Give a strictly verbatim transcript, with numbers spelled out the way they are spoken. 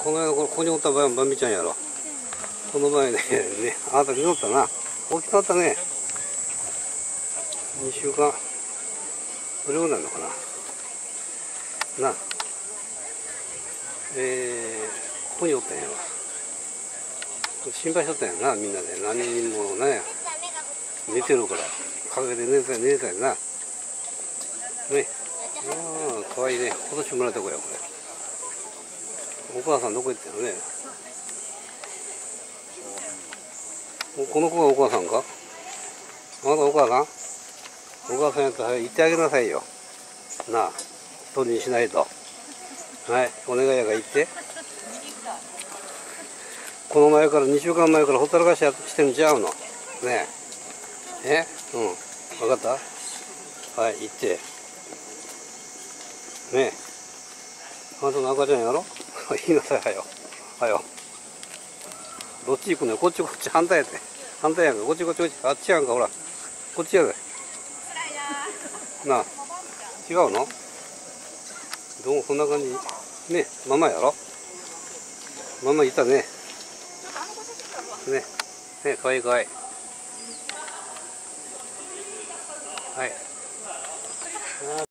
このここにおったばばんびちゃんやろ。この前ね、ね、あなた見とったな。大きくなったね。にしゅうかん。どれぐらいなのかな。な。えー、ここにおったんやわ。心配しとったんやな、みんなで。何人もね、寝てるから。陰で寝てた寝てたんやな。ね。ああ、かわいいね。今年生まれた子や、これ。お母さんどこ行ったのね。この子がお母さんか。あなたお母さん。お母さんやったら行ってあげなさいよ。なあ、一人にしないと。はい、お願いやから行って。この前からにしゅうかんまえからほったらかししてんちゃうの。ねえ。え、うん、分かった。はい、行って。ねえ。あなたの赤ちゃんやろ。言いなさい、はよ。はよ。どっち行くのよ。こっちこっち反対やって。反対やんか。こっちこっちこっち。あっちやんか、ほら。こっちやで。なあ。違うの。どうもこんな感じ。ね、ママやろ。ママいたね。ね。ね、かわいいかわいい。はい。